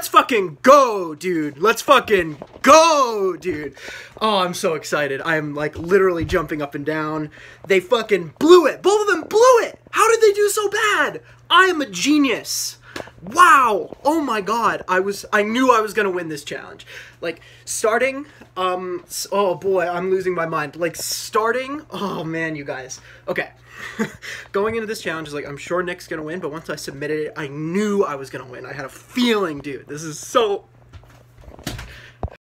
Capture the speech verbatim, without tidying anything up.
let's fucking go, dude. Let's fucking go, dude. Oh, I'm so excited. I am, like, literally jumping up and down. They fucking blew it. Both of them blew it. How did they do so bad? I am a genius. Wow. Oh my god. I was, I knew I was gonna win this challenge. Like, starting, um, oh boy, I'm losing my mind. Like, starting, oh man, you guys. Okay. Going into this challenge is like, I'm sure Nick's gonna win, but once I submitted it, I knew I was gonna win. I had a feeling, dude. This is so